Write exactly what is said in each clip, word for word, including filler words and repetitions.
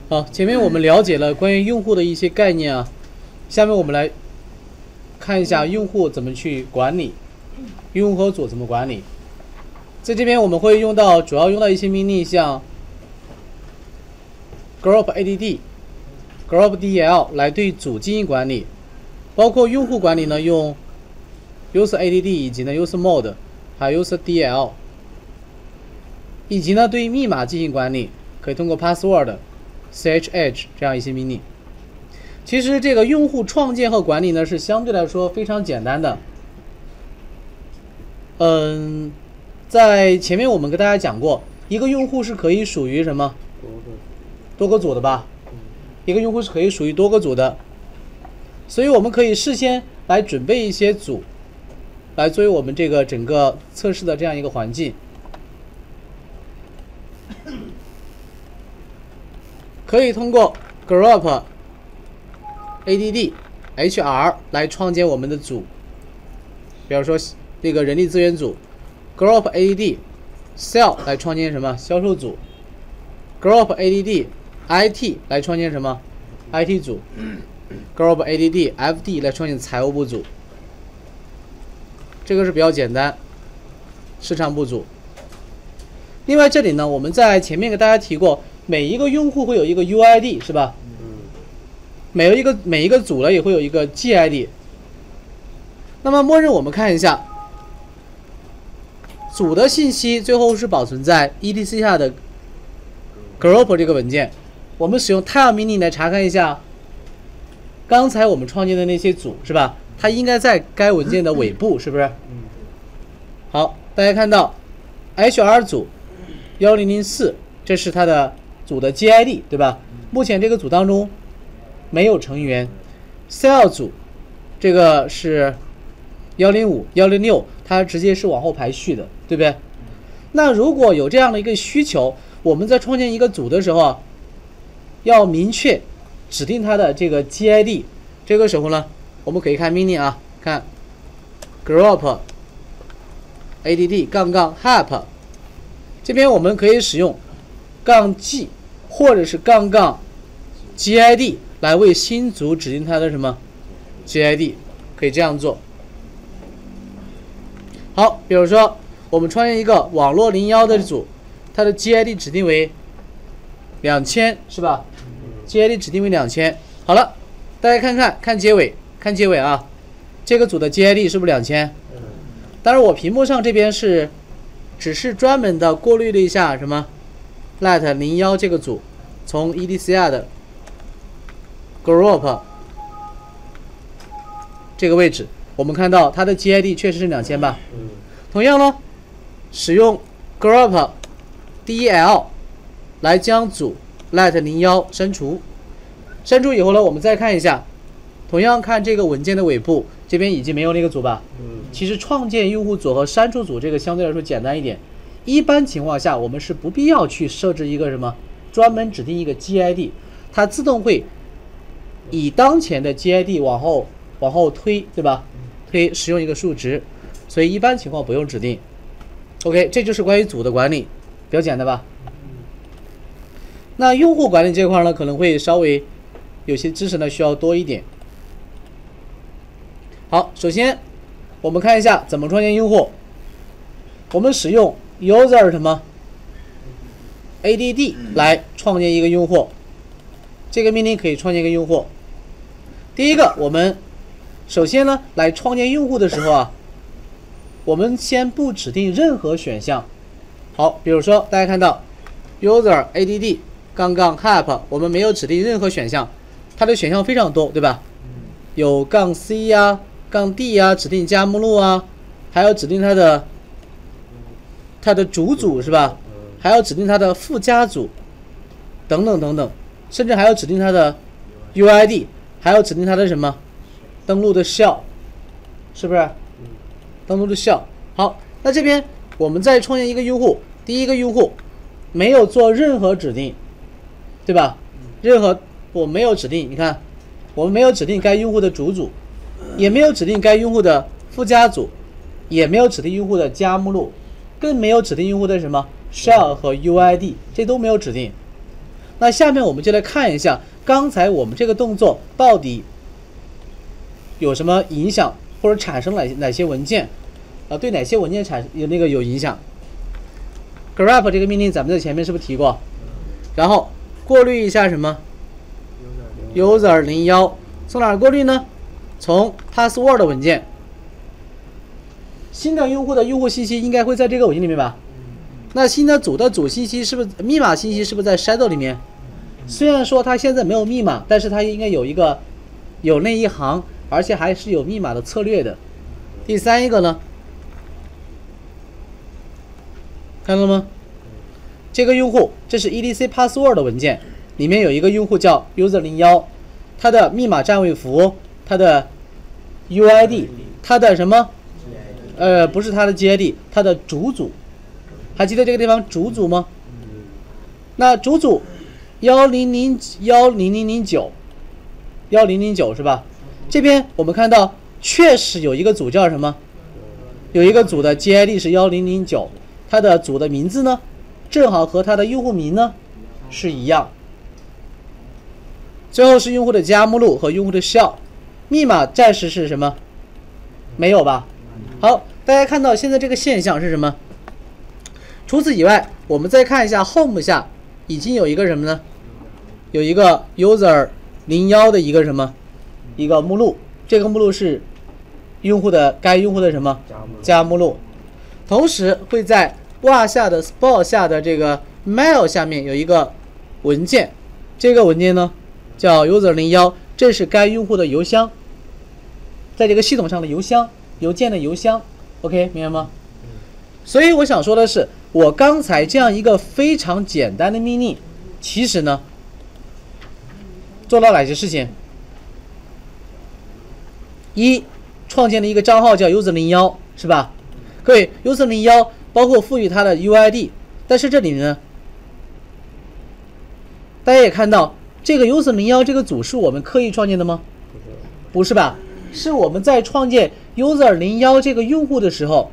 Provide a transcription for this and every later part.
好，前面我们了解了关于用户的一些概念啊，下面我们来看一下用户怎么去管理，用户和组怎么管理。在这边我们会用到，主要用到一些命令，像 group add、group del 来对组进行管理，包括用户管理呢，用 user add 以及呢 user mode， 还有 user del， 以及呢对密码进行管理，可以通过 password、chh 这样一些命令。其实这个用户创建和管理呢是相对来说非常简单的。嗯，在前面我们跟大家讲过，一个用户是可以属于什么？多个组的吧？一个用户是可以属于多个组的，所以我们可以事先来准备一些组，来作为我们这个整个测试的这样一个环境。可以通过 group add hr 来创建我们的组，比如说这个人力资源组 ，group add sell 来创建什么销售组 ，group add it 来创建什么 I T 组 ，group add F D 来创建财务部组。这个是比较简单，市场部组。另外这里呢，我们在前面给大家提过，每一个用户会有一个 U I D 是吧？每有一个每一个组呢也会有一个 G I D。那么默认我们看一下，组的信息最后是保存在 E D C 下的 group 这个文件。我们使用 tile 命令来查看一下，刚才我们创建的那些组是吧？它应该在该文件的尾部，是不是？好，大家看到 H R 组一零零四，这是它的组的 G I D， 对吧？目前这个组当中没有成员。Sell 组这个是一零五、一零六，它直接是往后排序的，对不对？那如果有这样的一个需求，我们在创建一个组的时候啊，要明确指定它的这个 G I D。这个时候呢，我们可以看命令啊，看 group add 杠杠 help， 这边我们可以使用杠 G 或者是杠杠 G I D 来为新组指定它的什么 G I D， 可以这样做。好，比如说我们创建一个网络零一的组，它的 G I D 指定为两千，是吧 ？G I D 指定为两千。好了，大家看看看结尾，看结尾啊，这个组的 G I D 是不是两千？当然，我屏幕上这边是只是专门的过滤了一下什么 let 零一这个组，从 E D C R 的 group 这个位置，我们看到它的 G I D 确实是两千吧？同样呢，使用 group del 来将组 let 零一删除，删除以后呢，我们再看一下，同样看这个文件的尾部，这边已经没有那个组吧？其实创建用户组和删除组这个相对来说简单一点。一般情况下，我们是不必要去设置一个什么专门指定一个 G I D， 它自动会以当前的 G I D 往后往后推，对吧？推使用一个数值，所以一般情况不用指定。OK， 这就是关于组的管理，比较简单吧？那用户管理这块呢，可能会稍微有些知识呢需要多一点。好，首先我们看一下怎么创建用户。我们使用 user 什么 add 来创建一个用户，这个命令可以创建一个用户。第一个，我们首先呢来创建用户的时候啊，我们先不指定任何选项。好，比如说大家看到 user add 杠杠 help， 我们没有指定任何选项，它的选项非常多，对吧？有杠 C 呀、啊、杠 D 呀、啊，指定加目录啊，还要指定它的它的主组是吧？还要指定它的附加组，等等等等，甚至还要指定它的 U I D， 还要指定它的什么登录的 shell， 是不是？登录的 shell。好，那这边我们再创建一个用户，第一个用户没有做任何指定，对吧？任何我没有指定，你看，我们没有指定该用户的主组，也没有指定该用户的附加组，也没有指定用户的加目录，更没有指定用户的什么 shell 和 U I D， 这都没有指定。 那下面我们就来看一下刚才我们这个动作到底有什么影响，或者产生哪哪些文件，啊，对哪些文件产有那个有影响。grep 这个命令咱们在前面是不是提过？然后过滤一下什么 user 零一，从哪儿过滤呢？从 password 文件。新的用户的用户信息应该会在这个文件里面吧？那新的组的组信息是不是密码信息是不是在 shadow 里面？虽然说它现在没有密码，但是它应该有一个有那一行，而且还是有密码的策略的。第三一个呢，看到了吗？这个用户这是 etc password 的文件，里面有一个用户叫 user 零一，它的密码占位符，它的 U I D， 它的什么？呃，不是它的 G I D， 它的主组。还记得这个地方主组吗？那主组一零零一零零零九一零零九是吧？这边我们看到确实有一个组叫什么？有一个组的 G I D 是一零零九，它的组的名字呢，正好和它的用户名呢是一样。最后是用户的加目录和用户的 shell， 密码暂时是什么？没有吧？好，大家看到现在这个现象是什么？除此以外，我们再看一下 home 下已经有一个什么呢？有一个 user 零一的一个什么？一个目录，这个目录是用户的该用户的什么？加目录。同时会在 var 下的 spot 下的这个 mail 下面有一个文件，这个文件呢叫 user 零一，这是该用户的邮箱，在这个系统上的邮箱，邮件的邮箱。OK， 明白吗？所以我想说的是，我刚才这样一个非常简单的命令，其实呢，做到哪些事情？一，创建了一个账号叫 user 零一，是吧？各位 user 零一包括赋予它的 U I D， 但是这里呢，大家也看到这个 user 零一这个组是我们刻意创建的吗？不是吧？是我们在创建 user 零一这个用户的时候，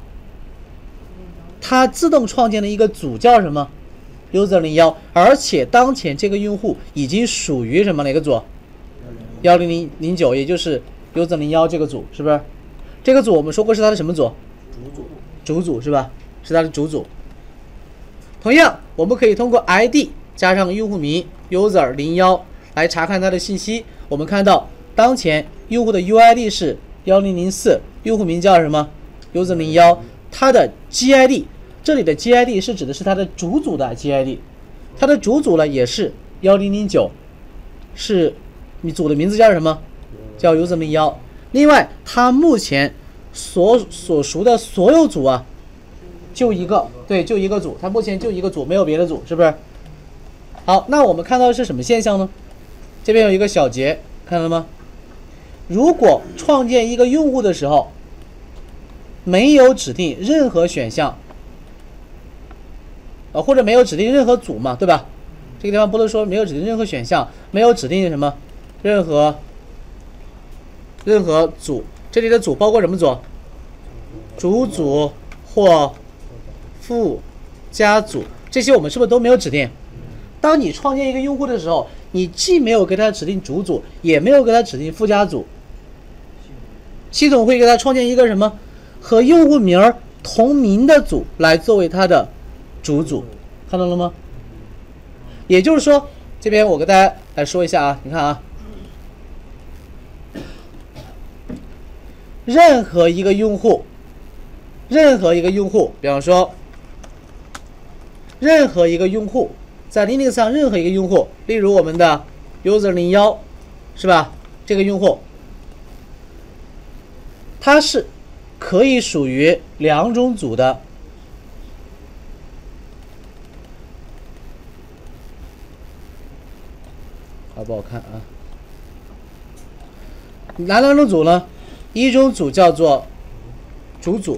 它自动创建了一个组叫什么 user 零一，而且当前这个用户已经属于什么哪个组？一零零九，也就是 user 零一这个组，是不是？这个组我们说过是它的什么组？主组。主组是吧？是它的主组。同样，我们可以通过 I D 加上用户名 user 零一来查看它的信息。我们看到当前用户的 U I D 是一零零四，用户名叫什么 ？user 零一，它的 G I D， 这里的 G I D 是指的是它的主组的 G I D， 它的主组呢也是一零零九，是你组的名字叫什么？叫 user 零一。另外，它目前所所属的所有组啊，就一个，对，就一个组，它目前就一个组，没有别的组，是不是？好，那我们看到的是什么现象呢？这边有一个小节，看到了吗？如果创建一个用户的时候，没有指定任何选项，呃，或者没有指定任何组嘛，对吧？这个地方不能说没有指定任何选项，没有指定什么，任何任何组。这里的组包括什么组？主组或附加组，这些我们是不是都没有指定？当你创建一个用户的时候，你既没有给他指定主组，也没有给他指定附加组，系统会给他创建一个什么和用户名同名的组来作为他的主组，看到了吗？也就是说，这边我跟大家来说一下啊，你看啊。任何一个用户，任何一个用户，比方说，任何一个用户，在 Linux 上任何一个用户，例如我们的 user 零一，是吧？这个用户，它是可以属于两种组的。好不好看啊？哪两种组呢？一种组叫做主组，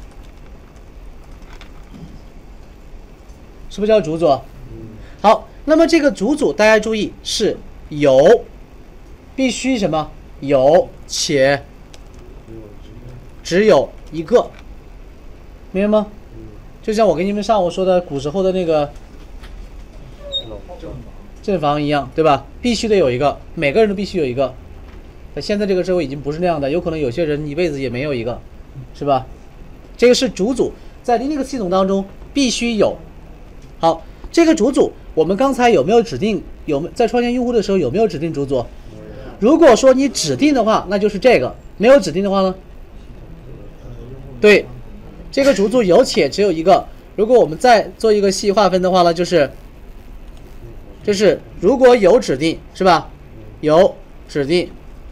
是不是叫主组？好，那么这个主组大家注意是有，必须什么？有且只有一个，明白吗？就像我跟你们上午说的古时候的那个正房一样，对吧？必须得有一个，每个人都必须有一个。在现在这个社会已经不是那样的，有可能有些人一辈子也没有一个，是吧？这个是主组，在 Linux 系统当中必须有。好，这个主组我们刚才有没有指定？有没在创建用户的时候有没有指定主组？如果说你指定的话，那就是这个；没有指定的话呢？对，这个主组有且只有一个。如果我们再做一个细划分的话呢，就是就是如果有指定是吧？有指定，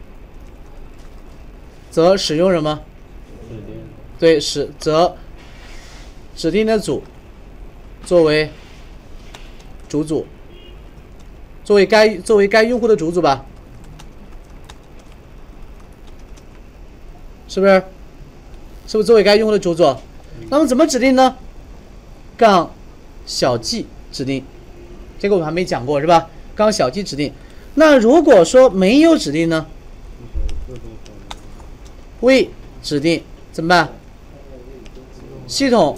则使用什么？对，使则指定的组作为主组，作为该作为该用户的主组吧，是不是？是不是作为该用户的主组？那么怎么指定呢？杠小 g 指定，这个我们还没讲过是吧？杠小 g 指定。那如果说没有指定呢？未指定怎么办？系统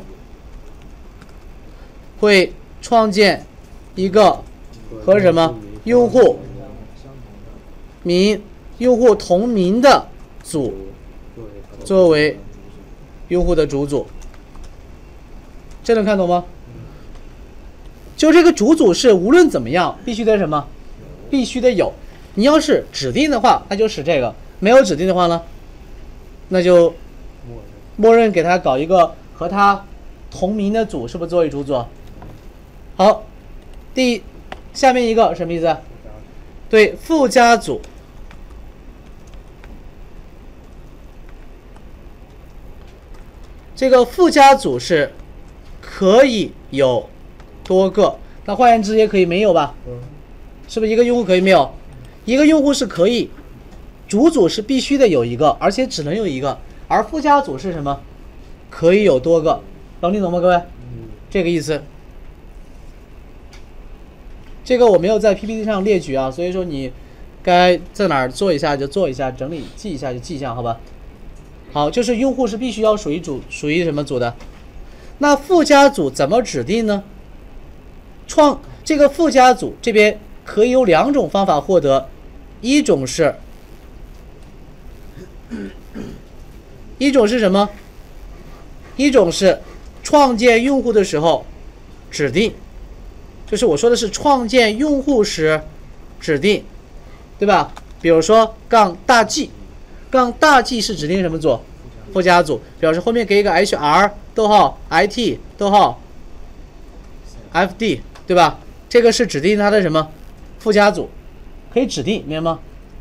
会创建一个和什么用户名、用户同名的组，作为用户的主组。这能看懂吗？就这个主组是无论怎么样必须得什么？必须得有。你要是指定的话，那就使这个；没有指定的话呢，那就默认给他搞一个和他同名的组，是不是作为主组？好，第下面一个什么意思？对，附加组。这个附加组是可以有多个，那换言之也可以没有吧？是不是一个用户可以没有？一个用户是可以，主组是必须得有一个，而且只能有一个，而附加组是什么？可以有多个，能听懂吗，各位？这个意思。这个我没有在 P P T 上列举啊，所以说你该在哪儿做一下就做一下，整理记一下就记一下，好吧？好，就是用户是必须要属于主属于什么组的？那附加组怎么指定呢？创这个附加组这边可以有两种方法获得，一种是，一种是什么？一种是创建用户的时候指定，就是我说的是创建用户时指定，对吧？比如说杠大 G， 杠大 G 是指定什么组？附加组，表示后面给一个 H R 逗号 I T 逗号 F D， 对吧？这个是指定它的什么附加组，可以指定，明白吗？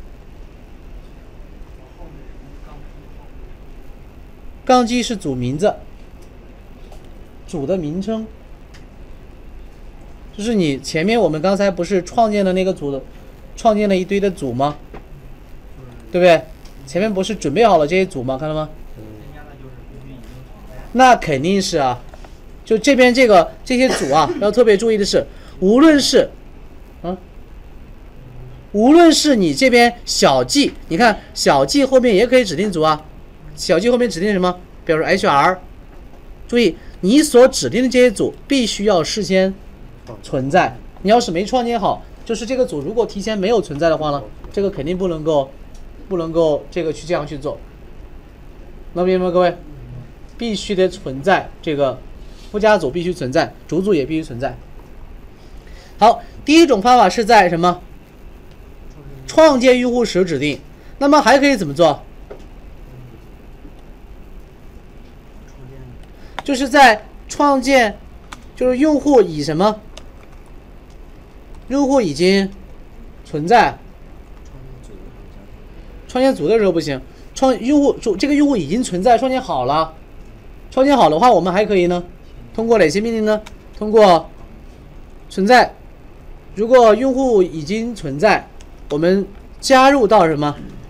杠 G 是组名字，组的名称，就是你前面我们刚才不是创建了那个组的，创建了一堆的组吗？对不对？前面不是准备好了这些组吗？看到吗？那肯定是啊，就这边这个这些组啊，要特别注意的是，无论是，啊，无论是你这边小 g， 你看小 g 后面也可以指定组啊，小 g 后面指定什么？比如说 H R， 注意你所指定的这些组必须要事先存在，你要是没创建好，就是这个组如果提前没有存在的话呢，这个肯定不能够，不能够这个去这样去做，能明白吗，各位？必须得存在，这个附加组必须存在，主组也必须存在。好，第一种方法是在什么？创建用户时指定。那么还可以怎么做？就是在创建，就是用户以什么？用户已经存在。创建组的时候不行，创用户主这个用户已经存在，创建好了。创建好的话，我们还可以呢，通过哪些命令呢？通过存在，如果用户已经存在，我们加入到什么？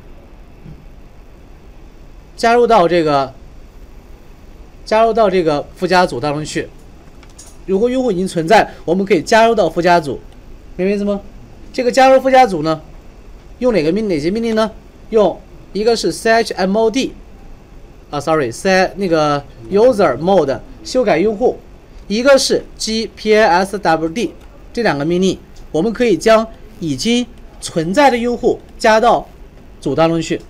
加入到这个，加入到这个附加组当中去。如果用户已经存在，我们可以加入到附加组，明白意思吗？这个加入附加组呢，用哪个命哪些命令呢？用一个是 chmod。啊 ，sorry， 那个 user mode 修改用户，一个是 gpswd 这两个命令， 我们可以将已经存在的用户加到组当中去。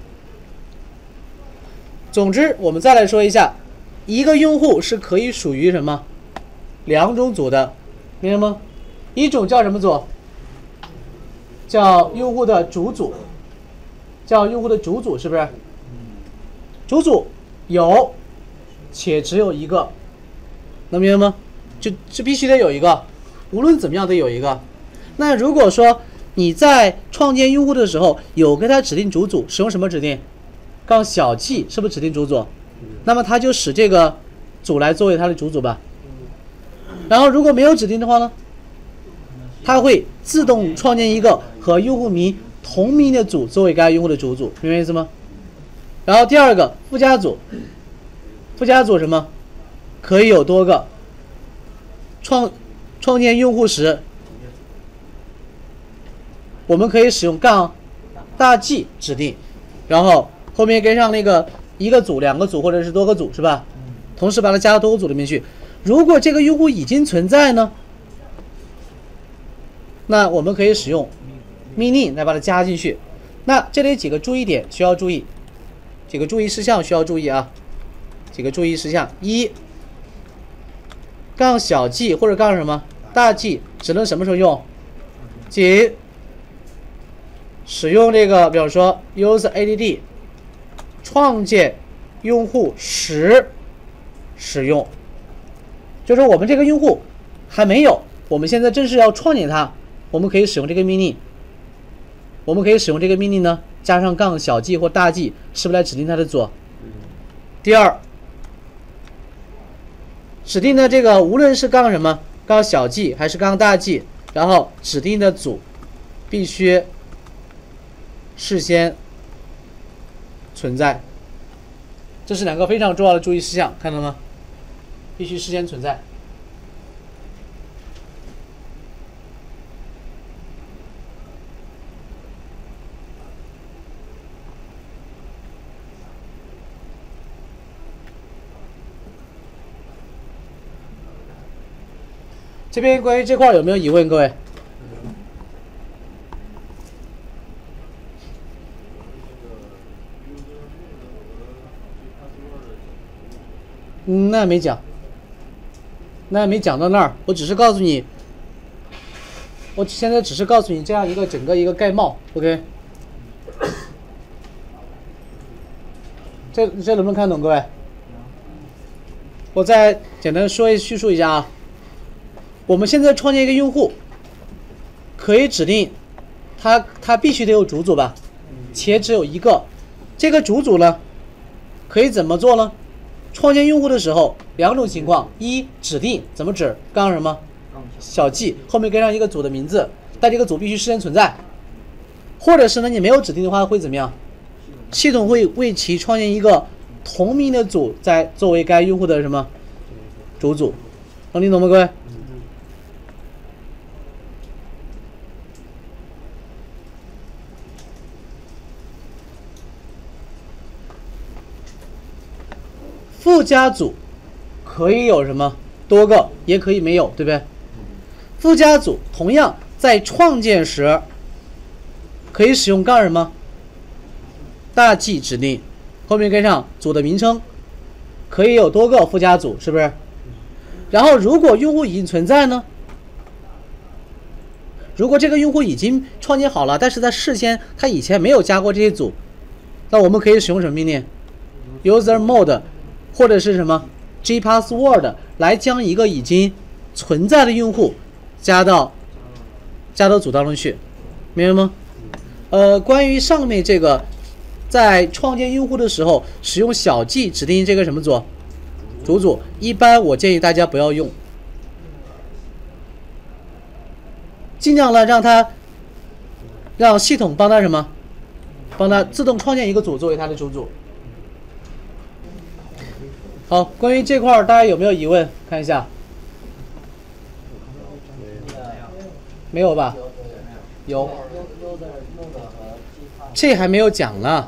总之，我们再来说一下，一个用户是可以属于什么两种组的，明白吗？一种叫什么组？叫用户的主组，叫用户的主组，是不是？主组有且只有一个，能明白吗？就就必须得有一个，无论怎么样得有一个。那如果说你在创建用户的时候有给他指定主组，使用什么指令？杠小 g 是不是指定主组？那么他就使这个组来作为他的主组吧。然后如果没有指定的话呢，它会自动创建一个和用户名同名的组作为该用户的主组，明白意思吗？然后第二个附加组，附加组什么？可以有多个。创创建用户时，我们可以使用杠大 G 指定，然后后面跟上那个一个组、两个组或者是多个组，是吧？同时把它加到多个组里面去。如果这个用户已经存在呢，那我们可以使用命令来把它加进去。那这里几个注意点需要注意，几个注意事项需要注意啊。几个注意事项：一，杠小 g 或者杠什么大 G 只能什么时候用？仅使用这个，比如说 use add 创建用户时使用，就是我们这个用户还没有，我们现在正式要创建它，我们可以使用这个命令。我们可以使用这个命令呢，加上杠小 g 或大 G， 是不是来指定它的组？第二，指定的这个无论是杠什么，杠小 g 还是杠大 G， 然后指定的组必须事先存在。这是两个非常重要的注意事项，看到吗？必须事先存在。这边关于这块有没有疑问，各位？嗯，那没讲，那没讲到那儿，我只是告诉你，我现在只是告诉你这样一个整个一个概貌 ，OK？ 这这能不能看懂，各位？我再简单说一叙述一下啊。我们现在创建一个用户，可以指定他他必须得有主组吧，且只有一个。这个主组呢，可以怎么做呢？创建用户的时候，两种情况：一，指定怎么指？杠什么？小 g 后面跟上一个组的名字，但这个组必须事先存在。或者是呢，你没有指定的话会怎么样？系统会为其创建一个同名的组，在作为该用户的什么主组？能听懂吗，各位？附加组可以有什么多个，也可以没有，对不对？附加组同样在创建时可以使用杠什么大 G 指令，后面跟上组的名称，可以有多个附加组，是不是？然后如果用户已经存在呢？如果这个用户已经创建好了，但是在事先他以前没有加过这些组，那我们可以使用什么命令 ？user mode 或者是什么 gpassword 来将一个已经存在的用户加到加到组当中去，明白吗？呃，关于上面这个，在创建用户的时候使用小 g 指定这个什么组？主组，一般我建议大家不要用，尽量呢让它让系统帮他什么？帮他自动创建一个组作为他的主组。好，关于这块大家有没有疑问？看一下，没有吧？有，这还没有讲呢，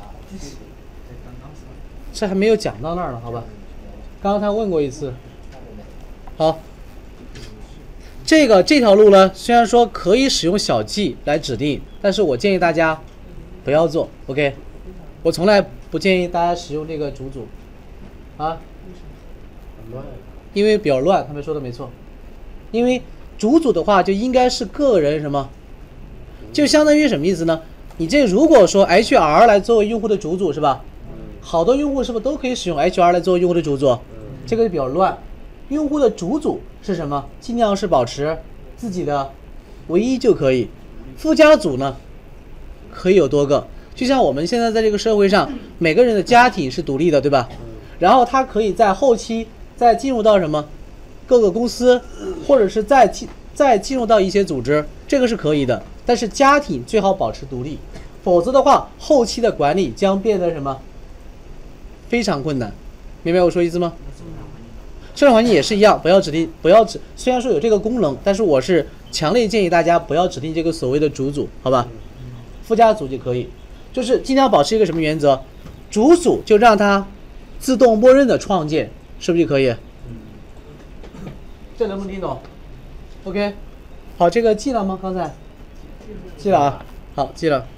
这还没有讲到那儿呢，好吧？刚刚他问过一次。好， 这个这条路呢，虽然说可以使用小 g 来指定，但是我建议大家不要做 ，OK？ 我从来不建议大家使用这个主组，啊，因为比较乱，他们说的没错。因为主组的话就应该是个人什么，就相当于什么意思呢？你这如果说 H R 来作为用户的主组是吧？好多用户是不是都可以使用 H R 来作为用户的主组？这个就比较乱。用户的主组是什么？尽量是保持自己的唯一就可以。附加组呢，可以有多个。就像我们现在在这个社会上，每个人的家庭是独立的，对吧？然后他可以在后期再进入到什么各个公司，或者是再进再进入到一些组织，这个是可以的。但是家庭最好保持独立，否则的话，后期的管理将变得什么非常困难。明白我说意思吗？生产环境也是一样，不要指定，不要指。虽然说有这个功能，但是我是强烈建议大家不要指定这个所谓的主组，好吧？附加组就可以，就是尽量保持一个什么原则？主组就让它自动默认的创建，是不是就可以？这能不能听懂 ？OK， 好，这个记了吗？刚才记了啊，好，记了。